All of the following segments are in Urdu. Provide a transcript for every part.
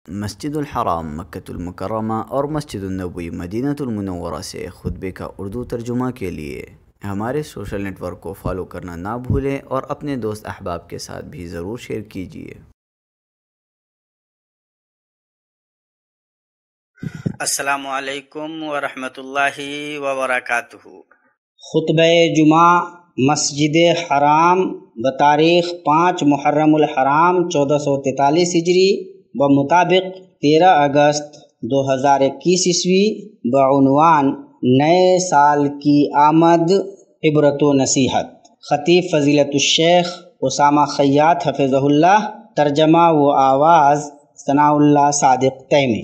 مسجد الحرام مکۃ المکرمہ اور مسجد النبوی مدینہ المنورہ سے خطبے کا اردو ترجمہ کے لیے ہمارے سوشل نیٹ ورک کو فالو کرنا نہ بھولیں اور اپنے دوست احباب کے ساتھ بھی ضرور شیئر کیجیے۔ السلام علیکم ورحمۃ اللہ وبرکاتہ۔ خطبہ جمعہ مسجد حرام بتاریخ 5 محرم الحرام 1443 ہجری بمطابق 13 اگست 2021 عیسوی بعنوان نئے سال کی آمد عبرت و نصیحت، خطیب فضیلت الشیخ اسامہ خیاط حفظہ اللہ، ترجمہ و آواز ثناء اللہ صادق تیمی۔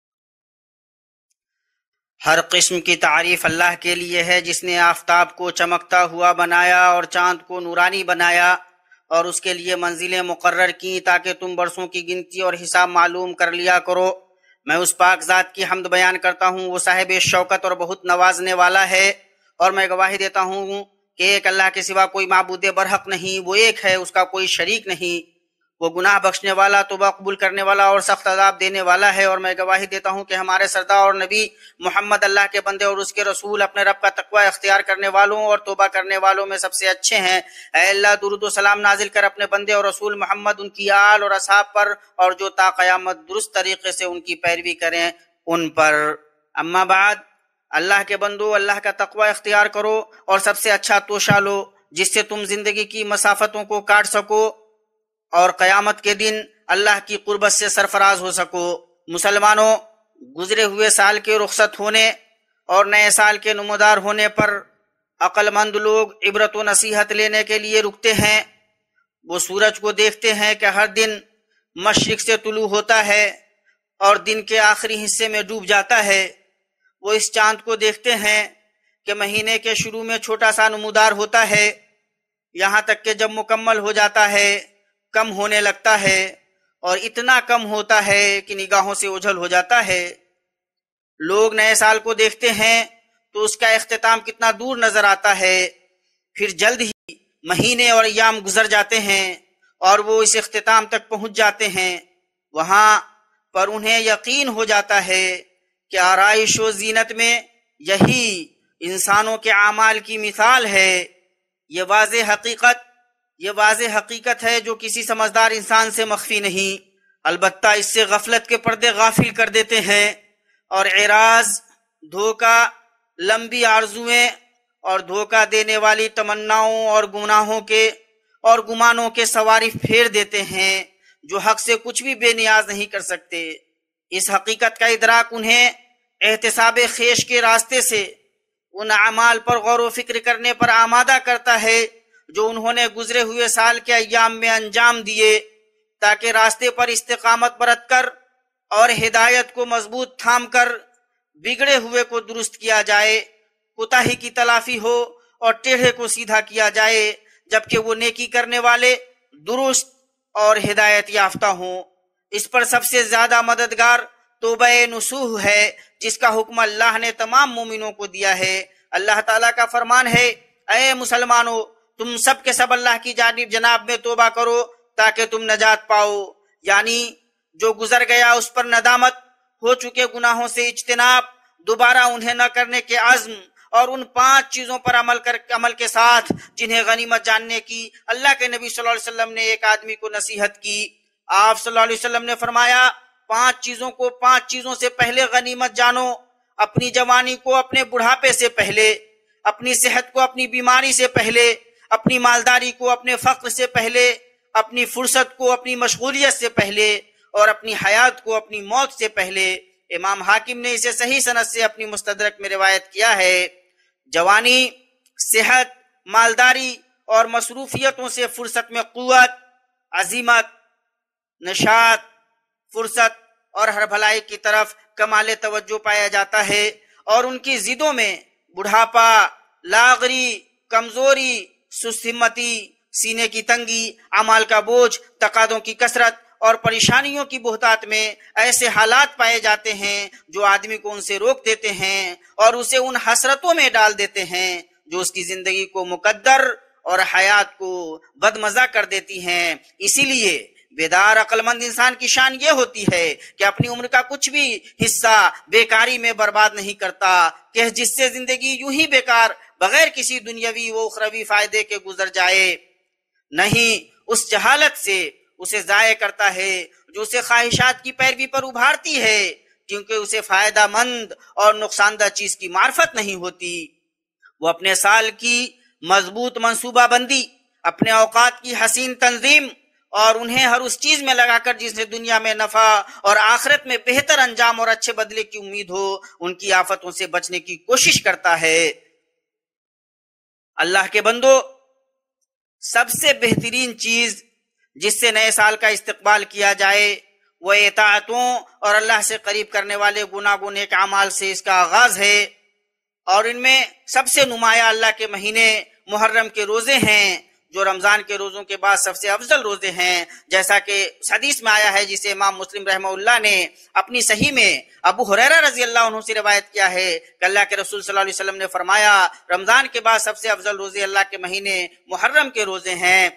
ہر قسم کی تعریف اللہ کے لیے ہے جس نے آفتاب کو چمکتا ہوا بنایا اور چاند کو نورانی بنایا اور اس کے لیے منزلیں مقرر کی تاکہ تم برسوں کی گنتی اور حساب معلوم کر لیا کرو۔ میں اس پاک ذات کی حمد بیان کرتا ہوں، وہ صاحب شوکت اور بہت نوازنے والا ہے، اور میں گواہی دیتا ہوں کہ ایک اللہ کے سوا کوئی معبود برحق نہیں، وہ ایک ہے، اس کا کوئی شریک نہیں۔ وہ گناہ بخشنے والا، توبہ قبول کرنے والا اور سخت عذاب دینے والا ہے، اور میں گواہی دیتا ہوں کہ ہمارے سردار اور نبی محمد اللہ کے بندے اور اس کے رسول اپنے رب کا تقوی اختیار کرنے والوں اور توبہ کرنے والوں میں سب سے اچھے ہیں۔ اے اللہ، درود و سلام نازل کر اپنے بندے اور رسول محمد، ان کی آل اور اصحاب پر، اور جو تا قیامت درست طریقے سے ان کی پیروی کریں ان پر۔ اما بعد، اللہ کے بندو، اللہ کا تقوی اختیار کرو اور سب سے اچھا توشہ لو جس سے تم زندگی کی مسافتوں کو کاٹ سکو اور قیامت کے دن اللہ کی قربت سے سرفراز ہو سکو۔ مسلمانوں، گزرے ہوئے سال کے رخصت ہونے اور نئے سال کے نمودار ہونے پر عقل مند لوگ عبرت و نصیحت لینے کے لیے رکتے ہیں۔ وہ سورج کو دیکھتے ہیں کہ ہر دن مشرق سے طلوع ہوتا ہے اور دن کے آخری حصے میں ڈوب جاتا ہے۔ وہ اس چاند کو دیکھتے ہیں کہ مہینے کے شروع میں چھوٹا سا نمودار ہوتا ہے، یہاں تک کہ جب مکمل ہو جاتا ہے کم ہونے لگتا ہے، اور اتنا کم ہوتا ہے کہ نگاہوں سے اوجھل ہو جاتا ہے۔ لوگ نئے سال کو دیکھتے ہیں تو اس کا اختتام کتنا دور نظر آتا ہے، پھر جلد ہی مہینے اور ایام گزر جاتے ہیں اور وہ اس اختتام تک پہنچ جاتے ہیں۔ وہاں پر انہیں یقین ہو جاتا ہے کہ آرائش و زینت میں یہی انسانوں کے اعمال کی مثال ہے۔ یہ واضح حقیقت ہے جو کسی سمجھدار انسان سے مخفی نہیں، البتہ اس سے غفلت کے پردے غافل کر دیتے ہیں، اور اعراض، دھوکہ، لمبی آرزوئیں اور دھوکہ دینے والی تمناؤں اور گناہوں کے اور گمانوں کے سواری پھیر دیتے ہیں جو حق سے کچھ بھی بے نیاز نہیں کر سکتے۔ اس حقیقت کا ادراک انہیں احتساب خیش کے راستے سے ان اعمال پر غور و فکر کرنے پر آمادہ کرتا ہے جو انہوں نے گزرے ہوئے سال کے ایام میں انجام دیے، تاکہ راستے پر استقامت برت کر اور ہدایت کو مضبوط تھام کر بگڑے ہوئے کو درست کیا جائے، کوتاہی کی تلافی ہو اور ٹیڑھے کو سیدھا کیا جائے، جبکہ وہ نیکی کرنے والے درست اور ہدایت یافتہ ہوں۔ اس پر سب سے زیادہ مددگار توبہ نصوح ہے جس کا حکم اللہ نے تمام مومنوں کو دیا ہے۔ اللہ تعالیٰ کا فرمان ہے، اے مسلمانوں، تم سب کے سب اللہ کی جناب میں توبہ کرو تاکہ تم نجات پاؤ، یعنی جو گزر گیا اس پر ندامت، ہو چکے گناہوں سے اجتناب، دوبارہ انہیں نہ کرنے کے عزم، اور ان 5 چیزوں پر عمل کے ساتھ جنہیں غنیمت جاننے کی اللہ کے نبی صلی اللہ علیہ وسلم نے ایک آدمی کو نصیحت کی۔ آپ صلی اللہ علیہ وسلم نے فرمایا، 5 چیزوں سے پہلے غنیمت جانو، اپنی جوانی کو اپنے بڑھاپے سے پہلے، اپنی صحت کو اپنی بیماری سے پہلے، اپنی مالداری کو اپنے فقر سے پہلے، اپنی فرصت کو اپنی مشغولیت سے پہلے، اور اپنی حیات کو اپنی موت سے پہلے۔ امام حاکم نے اسے صحیح سند سے اپنی مستدرک میں روایت کیا ہے۔ جوانی، صحت، مالداری اور مصروفیتوں سے فرصت میں قوت، عزیمت، نشاط، فرصت اور ہر بھلائی کی طرف کمال توجہ پایا جاتا ہے، اور ان کی ضدوں میں بڑھاپا، لاغری، کمزوری، سست ہمتی، سینے کی تنگی، اعمال کا بوجھ، تقاضوں کی کثرت اور پریشانیوں کی بہتات میں ایسے حالات پائے جاتے ہیں جو آدمی کو ان سے روک دیتے ہیں اور اسے ان حسرتوں میں ڈال دیتے ہیں جو اس کی زندگی کو مقدر اور حیات کو بدمزہ کر دیتی ہیں۔ اسی لیے بیدار عقل مند انسان کی شان یہ ہوتی ہے کہ اپنی عمر کا کچھ بھی حصہ بیکاری میں برباد نہیں کرتا کہ جس سے زندگی یوں ہی بیکار بغیر کسی دنیاوی و اخروی فائدے کے گزر جائے، نہیں اس جہالت سے اسے ضائع کرتا ہے جو اسے خواہشات کی پیروی پر ابھارتی ہے، کیونکہ اسے فائدہ مند اور نقصان دہ چیز کی معرفت نہیں ہوتی۔ وہ اپنے سال کی مضبوط منصوبہ بندی، اپنے اوقات کی حسین تنظیم اور انہیں ہر اس چیز میں لگا کر جس سے دنیا میں نفع اور آخرت میں بہتر انجام اور اچھے بدلے کی امید ہو، ان کی آفتوں سے بچنے کی کوشش کرتا ہے۔ اللہ کے بندو، سب سے بہترین چیز جس سے نئے سال کا استقبال کیا جائے وہ اطاعتوں اور اللہ سے قریب کرنے والے گناہ نیک اعمال سے اس کا آغاز ہے، اور ان میں سب سے نمایاں اللہ کے مہینے محرم کے روزے ہیں جو رمضان کے روزوں کے بعد سب سے افضل روزے ہیں، جیسا کہ حدیث میں آیا ہے جسے امام مسلم رحمہ اللہ نے اپنی صحیح میں ابو ہریرہ رضی اللہ عنہ سے روایت کیا ہے کہ اللہ کے رسول صلی اللہ علیہ وسلم نے فرمایا رمضان کے بعد سب سے افضل روزے اللہ کے مہینے محرم کے روزے ہیں۔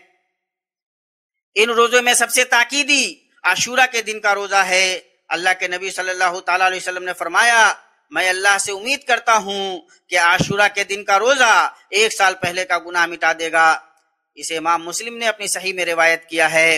ان روزوں میں سب سے تاکیدی عاشورہ کے دن کا روزہ ہے۔ اللہ کے نبی صلی اللہ تعالی علیہ وسلم نے فرمایا میں اللہ سے امید کرتا ہوں کہ عاشورہ کے دن کا روزہ 1 سال پہلے کا گناہ مٹا دے گا۔ اسے امام مسلم نے اپنی صحیح میں روایت کیا ہے۔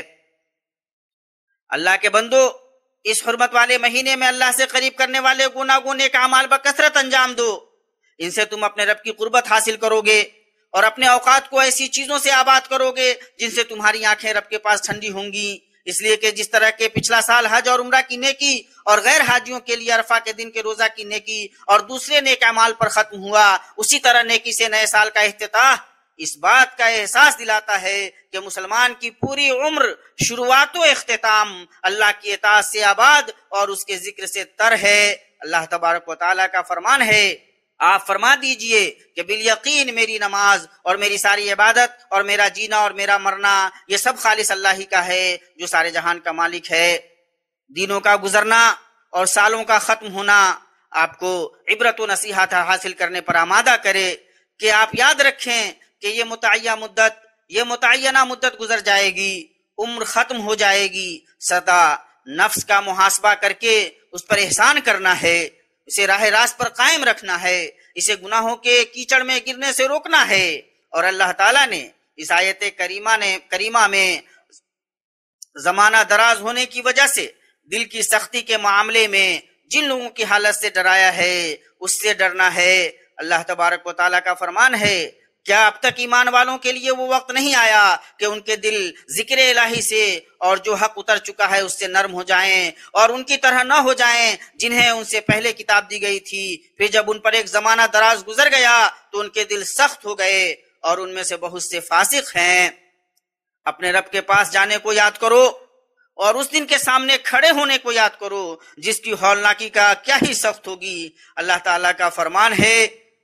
اللہ کے بندو، اس حرمت والے مہینے میں اللہ سے قریب کرنے والے گناہ نیک اعمال بکثرت انجام دو، ان سے تم اپنے رب کی قربت حاصل کرو گے اور اپنے اوقات کو ایسی چیزوں سے آباد کرو گے جن سے تمہاری آنکھیں رب کے پاس ٹھنڈی ہوں گی، اس لیے کہ جس طرح کے پچھلا سال حج اور عمرہ کی نیکی اور غیر حاجیوں کے لیے عرفہ کے دن کے روزہ کی نیکی اور دوسرے نیک اعمال پر ختم ہوا، اسی طرح نیکی سے نئے سال کا افتتاح اس بات کا احساس دلاتا ہے کہ مسلمان کی پوری عمر شروعات و اختتام اللہ کی اطاعت سے آباد اور اس کے ذکر سے تر ہے۔ اللہ تبارک و تعالیٰ کا فرمان ہے آپ فرما دیجئے کہ بالیقین میری نماز اور میری ساری عبادت اور میرا جینا اور میرا مرنا یہ سب خالص اللہ ہی کا ہے جو سارے جہان کا مالک ہے۔ دنوں کا گزرنا اور سالوں کا ختم ہونا آپ کو عبرت و نصیحت حاصل کرنے پر آمادہ کرے کہ آپ یاد رکھیں کہ یہ متعینہ مدت گزر جائے گی، عمر ختم ہو جائے گی، سدا نفس کا محاسبہ کر کے اس پر احسان کرنا ہے، اسے راہ راست پر قائم رکھنا ہے، اسے گناہوں کے کیچڑ میں گرنے سے روکنا ہے۔ اور اللہ تعالیٰ نے اس آیت کریمہ میں زمانہ دراز ہونے کی وجہ سے دل کی سختی کے معاملے میں جن لوگوں کی حالت سے ڈرایا ہے اس سے ڈرنا ہے۔ اللہ تبارک و تعالیٰ کا فرمان ہے کیا اب تک ایمان والوں کے لیے وہ وقت نہیں آیا کہ ان کے دل ذکر الہی سے اور جو حق اتر چکا ہے اس سے نرم ہو جائیں اور ان کی طرح نہ ہو جائیں جنہیں ان سے پہلے کتاب دی گئی تھی، پھر جب ان پر ایک زمانہ دراز گزر گیا تو ان کے دل سخت ہو گئے اور ان میں سے بہت سے فاسق ہیں۔ اپنے رب کے پاس جانے کو یاد کرو اور اس دن کے سامنے کھڑے ہونے کو یاد کرو جس کی ہولناکی کا کیا ہی سخت ہوگی۔ اللہ تعالیٰ کا فرمان ہے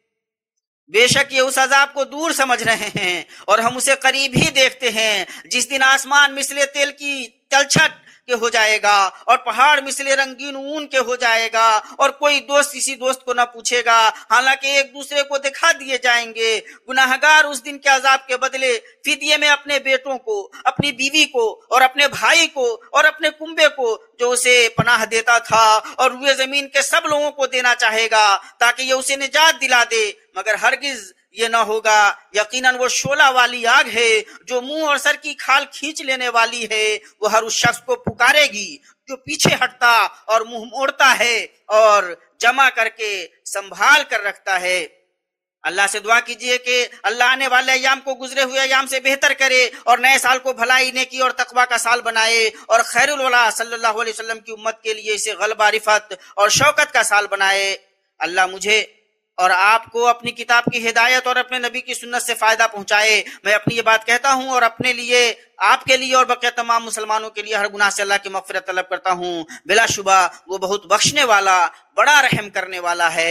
بے شک یہ اس عذاب کو دور سمجھ رہے ہیں اور ہم اسے قریب ہی دیکھتے ہیں، جس دن آسمان مثل تیل کی تلچھٹ کے ہو جائے گا اور پہاڑ مثل رنگین اون کے ہو جائے گا اور کوئی دوست کسی دوست کو نہ پوچھے گا، حالانکہ ایک دوسرے کو دکھا دیے جائیں گے۔ گناہگار اس دن کے عذاب کے بدلے فدیے میں اپنے بیٹوں کو، اپنی بیوی کو اور اپنے بھائی کو اور اپنے کنبے کو جو اسے پناہ دیتا تھا اور روئے زمین کے سب لوگوں کو دینا چاہے گا تاکہ یہ اسے نجات دلا دے، مگر ہرگز یہ نہ ہوگا۔ یقیناً وہ شعلہ والی آگ ہے جو منہ اور سر کی کھال کھینچ لینے والی ہے، وہ ہر اس شخص کو پکارے گی جو پیچھے ہٹتا اور منہ موڑتا ہے اور جمع کر کے سنبھال کر رکھتا ہے۔ اللہ سے دعا کیجئے کہ اللہ آنے والے ایام کو گزرے ہوئے ایام سے بہتر کرے اور نئے سال کو بھلائی، نیکی اور تقوی کا سال بنائے اور خیر الولا صلی اللہ علیہ وسلم کی امت کے لیے اسے غلبہ، رفعت اور شوکت کا سال بنائے۔ اللہ مجھے اور آپ کو اپنی کتاب کی ہدایت اور اپنے نبی کی سنت سے فائدہ پہنچائے۔ میں اپنی یہ بات کہتا ہوں اور اپنے لیے، آپ کے لیے اور بقیہ تمام مسلمانوں کے لیے ہر گناہ سے اللہ کی مغفرت طلب کرتا ہوں۔ بلا شبہ وہ بہت بخشنے والا، بڑا رحم کرنے والا ہے۔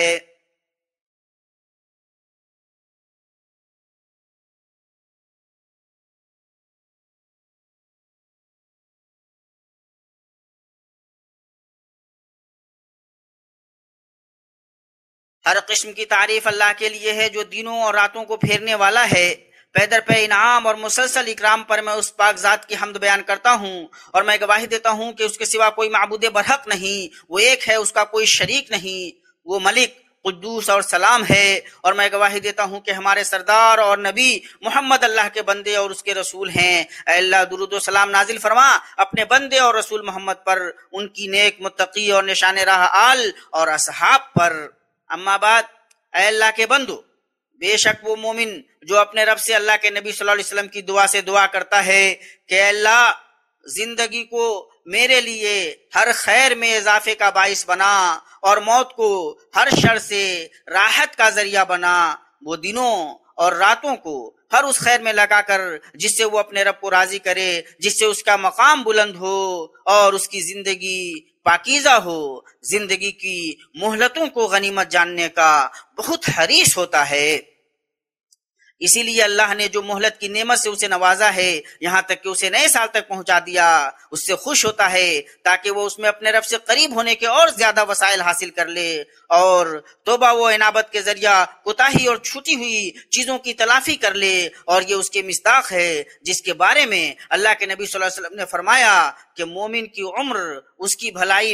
ہر قسم کی تعریف اللہ کے لیے ہے جو دنوں اور راتوں کو پھیرنے والا ہے، پے در پے انعام اور مسلسل اکرام پر میں اس پاک ذات کی حمد بیان کرتا ہوں اور میں گواہی دیتا ہوں کہ اس کے سوا کوئی معبود برحق نہیں، وہ ایک ہے، اس کا کوئی شریک نہیں، وہ ملک قدوس اور سلام ہے۔ اور میں گواہی دیتا ہوں کہ ہمارے سردار اور نبی محمد اللہ کے بندے اور اس کے رسول ہیں۔ اے اللہ درود و سلام نازل فرما اپنے بندے اور رسول محمد پر، ان کی نیک متقی اور نشان راہ آل اور اصحاب پر۔ اما بعد، اے اللہ کے بندو، بے شک وہ مومن جو اپنے رب سے اللہ کے نبی صلی اللہ علیہ وسلم کی دعا سے دعا کرتا ہے کہ اے اللہ زندگی کو میرے لیے ہر خیر میں اضافے کا باعث بنا اور موت کو ہر شر سے راحت کا ذریعہ بنا، وہ دنوں اور راتوں کو ہر اس خیر میں لگا کر جس سے وہ اپنے رب کو راضی کرے، جس سے اس کا مقام بلند ہو اور اس کی زندگی پاکیزہ ہو۔ زندگی کی مہلتوں کو غنیمت جاننے کا بہت حریص ہوتا ہے، اسی لیے اللہ نے جو مہلت کی نعمت سے اسے نوازا ہے، یہاں تک کہ اسے نئے سال تک پہنچا دیا، اس سے خوش ہوتا ہے تاکہ وہ اس میں اپنے رب سے قریب ہونے کے اور زیادہ وسائل حاصل کر لے، اور توبہ و انابت کے ذریعہ کوتاہی اور چھوٹی ہوئی چیزوں کی تلافی کر لے۔ اور یہ اس کے مصداق ہے جس کے بارے میں اللہ کے نبی صلی اللہ علیہ وسلم نے فرمایا کہ مومن کی عمر اس کی بھلائی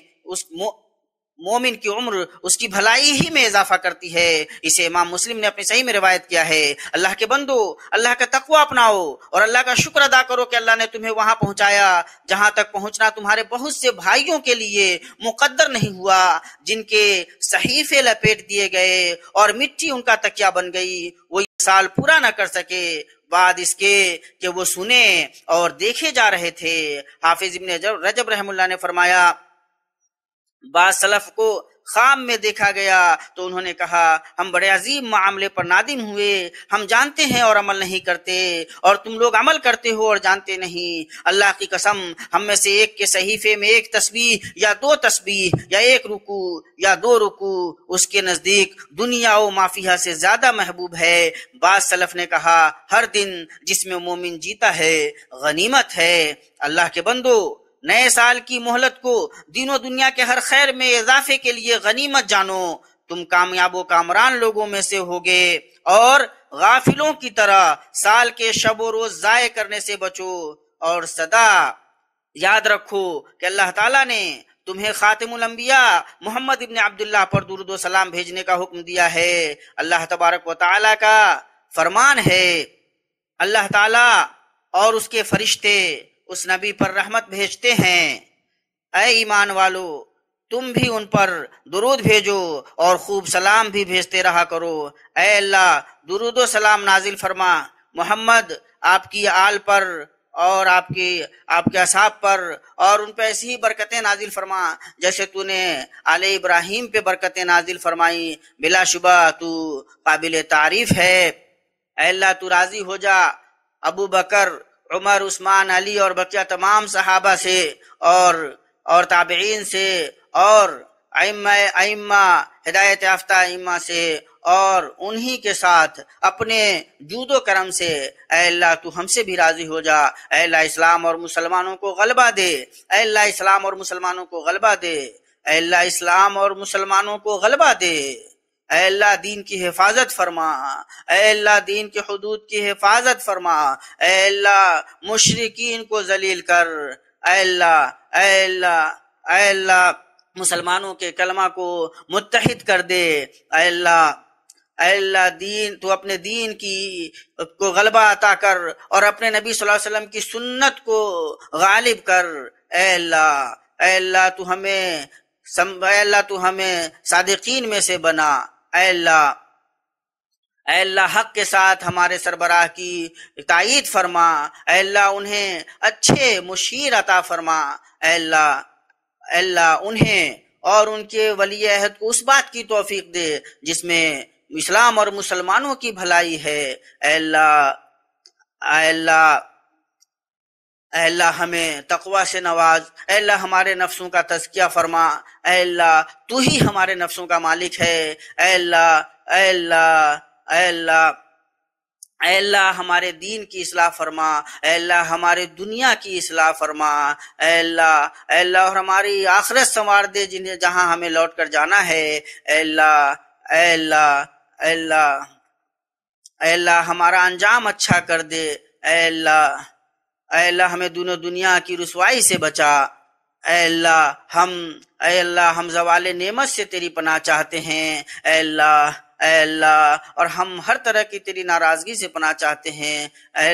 ہی میں اضافہ کرتی ہے۔ اسے امام مسلم نے اپنی صحیح میں روایت کیا ہے۔ اللہ کے بندو، اللہ کا تقوی اپناؤ اور اللہ کا شکر ادا کرو کہ اللہ نے تمہیں وہاں پہنچایا جہاں تک پہنچنا تمہارے بہت سے بھائیوں کے لیے مقدر نہیں ہوا، جن کے صحیفے لپیٹ دیے گئے اور مٹی ان کا تکیہ بن گئی، وہ یہ سال پورا نہ کر سکے بعد اس کے کہ وہ سنے اور دیکھے جا رہے تھے۔ حافظ ابن رجب رحم اللہ نے فرمایا بعض سلف کو خواب میں دیکھا گیا تو انہوں نے کہا ہم بڑے عظیم معاملے پر نادم ہوئے، ہم جانتے ہیں اور عمل نہیں کرتے، اور تم لوگ عمل کرتے ہو اور جانتے نہیں۔ اللہ کی قسم ہم میں سے ایک کے صحیفے میں ایک تسبیح یا دو تسبیح یا ایک رکوع یا دو رکوع اس کے نزدیک دنیا و مافیہ سے زیادہ محبوب ہے۔ بعض سلف نے کہا ہر دن جس میں مومن جیتا ہے غنیمت ہے۔ اللہ کے بندو، نئے سال کی مہلت کو دین و دنیا کے ہر خیر میں اضافے کے لیے غنیمت جانو۔ تم کامیاب و کامران لوگوں میں سے ہوگے اور غافلوں کی طرح سال کے شب و روز ضائع کرنے سے بچو، اور سدا یاد رکھو کہ اللہ تعالیٰ نے تمہیں خاتم الانبیاء محمد ابن عبداللہ پر درود و سلام بھیجنے کا حکم دیا ہے۔ اللہ تبارک و تعالیٰ کا فرمان ہے، اللہ تعالیٰ اور اس کے فرشتے اس نبی پر رحمت بھیجتے ہیں، اے ایمان والو تم بھی ان پر درود بھیجو اور خوب سلام بھی بھیجتے رہا کرو۔ اے اللہ درود و سلام نازل فرما محمد آپ کی آل پر اور آپ کے اصحاب پر، اور ان پہ ایسی ہی برکتیں نازل فرما جیسے تو نے آل ابراہیم پہ برکتیں نازل فرمائی، بلا شبہ تو قابل تعریف ہے۔ اے اللہ تو راضی ہو جا ابو بکر، عمر، عثمان، علی اور بقیہ تمام صحابہ سے اور تابعین سے اور ائمہ ہدایت یافتہ ائمہ سے، اور انہی کے ساتھ اپنے جود و کرم سے۔ اے اللہ تو ہم سے بھی راضی ہو جا۔ اے اللہ اسلام اور مسلمانوں کو غلبہ دے، اے اللہ اسلام اور مسلمانوں کو غلبہ دے، اے اللہ اسلام اور مسلمانوں کو غلبہ دے۔ اے اللہ دین کی حفاظت فرما، اے اللہ دین کی حدود کی حفاظت فرما، اے اللہ مشرکین کو ذلیل کر، اے اللہ اے اللہ اے اللہ مسلمانوں کے کلمہ کو متحد کر دے، اے اللہ تو اپنے دین کو غلبہ عطا کر اور اپنے نبی صلی اللہ علیہ وسلم کی سنت کو غالب کر۔ اے اللہ تو ہمیں صادقین میں سے بنا۔ اے اللہ حق کے ساتھ ہمارے سربراہ کی تائید فرما، اے اللہ انہیں اچھے مشیر عطا فرما، اے اللہ انہیں اور ان کے ولی عہد کو اس بات کی توفیق دے جس میں اسلام اور مسلمانوں کی بھلائی ہے۔ اے اللہ ہمیں تقوی سے نواز، اے اللہ ہمارے نفسوں کا تزکیہ فرما، اے اللہ تو ہی ہمارے نفسوں کا مالک ہے۔ اے اللہ ہمارے دین کی اصلاح فرما، اے اللہ ہمارے دنیا کی اصلاح فرما، اے اللہ اور ہماری آخرت سنوار دے جہاں ہمیں لوٹ کر جانا ہے۔ اے اللہ اے اللہ ہمارا انجام اچھا کر دے، اے اللہ ہمیں دونوں دنیا کی رسوائی سے بچا، اے اللہ ہم زوال نعمت سے تیری پناہ چاہتے ہیں، اے اللہ اور ہم ہر طرح کی تیری ناراضگی سے پناہ چاہتے ہیں، اے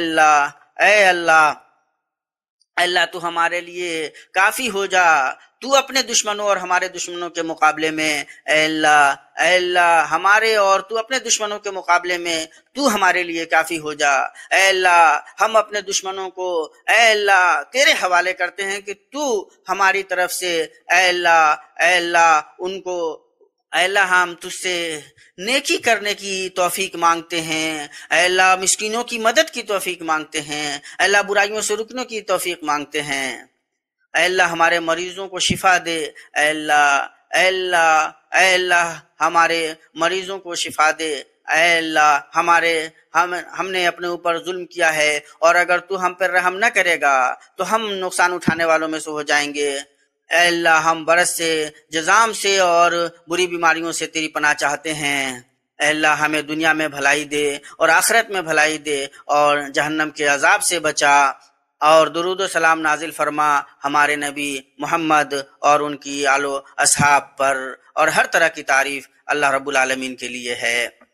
اللہ تو ہمارے لیے کافی ہو جا، تو اپنے دشمنوں اور ہمارے دشمنوں کے مقابلے میں، اے اللہ ہمارے اور تو اپنے دشمنوں کے مقابلے میں تو ہمارے لیے کافی ہو جا، اے اللہ ہم اپنے دشمنوں کو اے اللہ تیرے حوالے کرتے ہیں کہ تو ہماری طرف سے اے اللہ ان کو اے اللہ ہم تجھ سے نیکی کرنے کی توفیق مانگتے ہیں، اے اللہ مسکینوں کی مدد کی توفیق مانگتے ہیں، اے اللہ برائیوں سے رکنے کی توفیق مانگتے ہیں، اے اللہ ہمارے مریضوں کو شفا دے، اے اللہ ہمارے مریضوں کو شفا دے، اے اللہ ہم نے اپنے اوپر ظلم کیا ہے اور اگر تو ہم پر رحم نہ کرے گا تو ہم نقصان اٹھانے والوں میں سے ہو جائیں گے، اے اللہ ہم برس سے جزام سے اور بری بیماریوں سے تیری پناہ چاہتے ہیں، اے اللہ ہمیں دنیا میں بھلائی دے اور آخرت میں بھلائی دے اور جہنم کے عذاب سے بچا، اور درود و سلام نازل فرما ہمارے نبی محمد اور ان کی آل و اصحاب پر، اور ہر طرح کی تعریف اللہ رب العالمین کے لیے ہے۔